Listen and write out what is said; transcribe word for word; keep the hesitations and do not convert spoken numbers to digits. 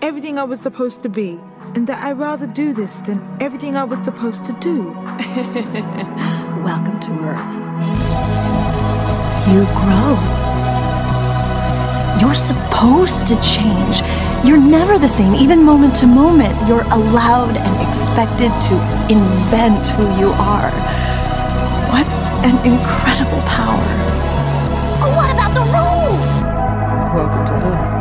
everything I was supposed to be, and that I'd rather do this than everything I was supposed to do. Welcome to Earth. You grow. You're supposed to change. You're never the same, even moment to moment. You're allowed and expected to invent who you are. What an incredible power. But what about the rules? Welcome to Earth.